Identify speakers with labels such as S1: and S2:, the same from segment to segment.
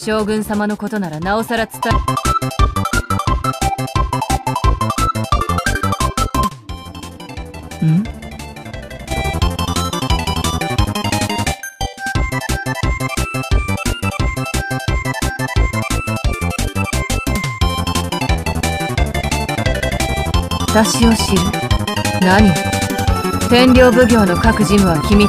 S1: 将軍様のことならなおさら伝え。ん？私を知る？何？天領奉行の各事務は機密。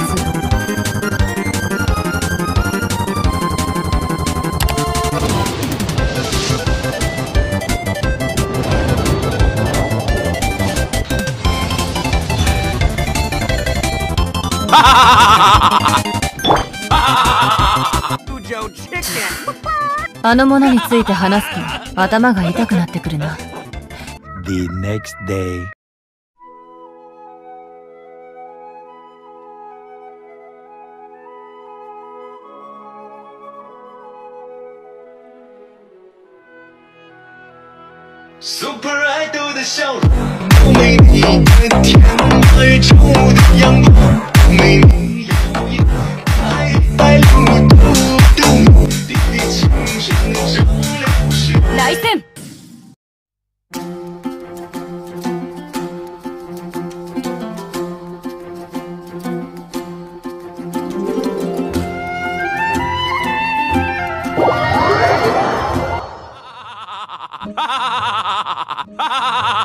S1: あの者について話すと頭が痛くなってくるな。
S2: The next day.
S3: Super Idol 的笑容，多美丽的天，爱照的阳光，多美丽摇曳，白鹭都的目的情深照了血。
S1: 来戦！
S3: 哈哈哈哈哈哈！